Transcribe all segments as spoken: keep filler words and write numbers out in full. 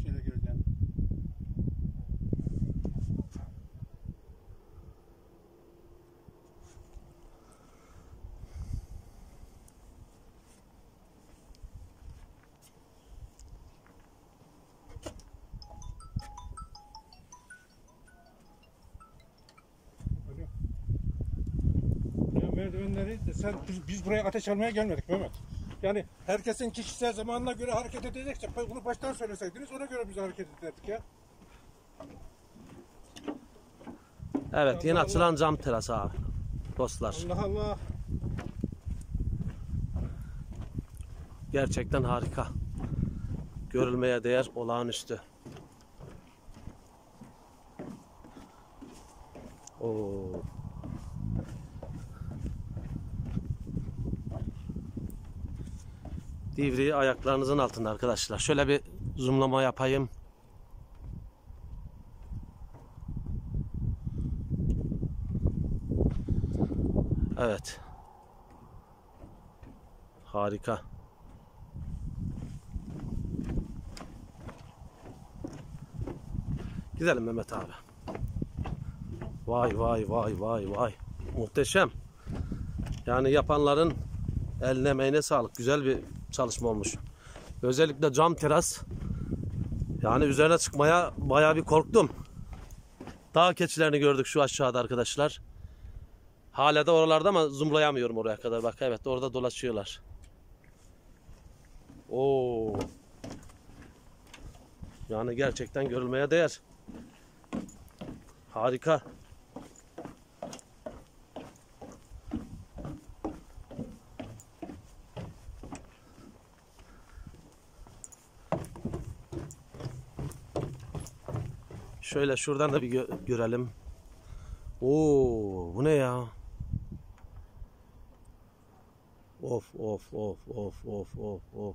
şeyle göreceksin. Merdivenleri sen biz, biz buraya ateş almaya gelmedik Mehmet. Yani herkesin kişisel zamanına göre hareket edecekse bunu baştan söyleseydiniz ona göre biz hareket ederdik ya. Evet, Allah yeni Allah. açılan cam teras abi. Dostlar. Allah Allah. Gerçekten harika. Görülmeye değer, olağanüstü. Oo. Divriği ayaklarınızın altında arkadaşlar. Şöyle bir zoomlama yapayım. Evet. Harika. Gidelim Mehmet abi. Vay vay vay vay vay. Muhteşem. Yani yapanların eline emeğine sağlık. Güzel bir çalışma olmuş. Özellikle cam teras. Yani üzerine çıkmaya bayağı bir korktum. Dağ keçilerini gördük şu aşağıda arkadaşlar. Hala da oralarda ama zoomlayamıyorum oraya kadar. Bak evet, orada dolaşıyorlar. Oo. Yani gerçekten görülmeye değer. Harika. Şöyle şuradan da bir gö görelim. Oo, bu ne ya? Of of of of of of of.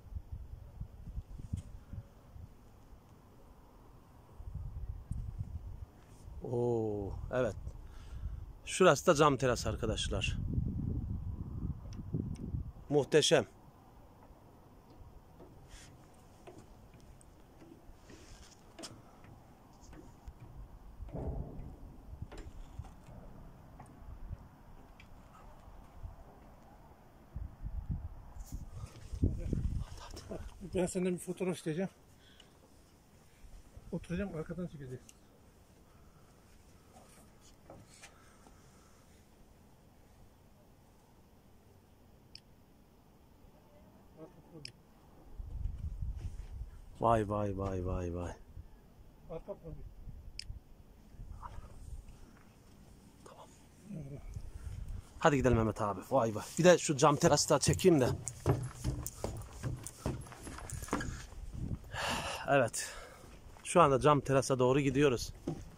Oo, evet. Şurası da cam teras arkadaşlar. Muhteşem. Ben senden bir fotoğraf isteyeceğim. Oturacağım, arkadan çekeceksin. Vay vay vay vay vay. Arka profil. Tamam. Hadi gidelim Mehmet abi. Vay vay. Bir de şu cam terası da çekeyim de. Evet. Şu anda cam terasa doğru gidiyoruz.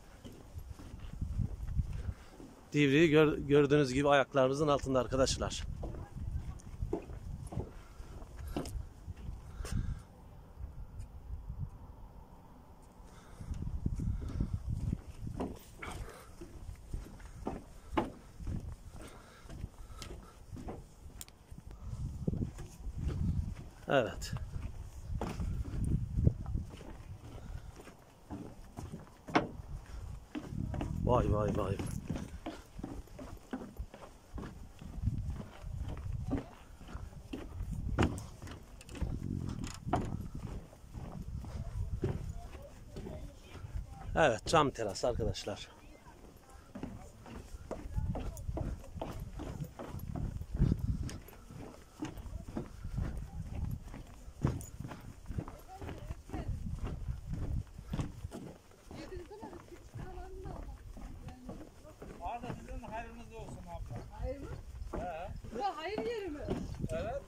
Divriği gör, gördüğünüz gibi ayaklarımızın altında arkadaşlar. Evet. Vay vay vay. Evet, cam teras arkadaşlar. Evet.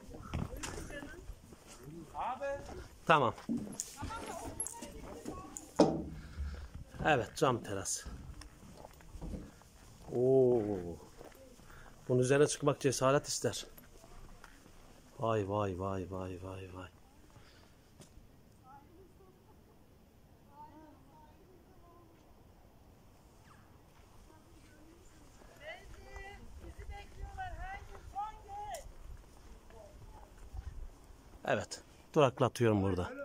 Abi. Tamam. Evet, cam teras. Oo. Bunun üzerine çıkmak cesaret ister. Vay vay vay vay vay vay. Evet, duraklatıyorum burada.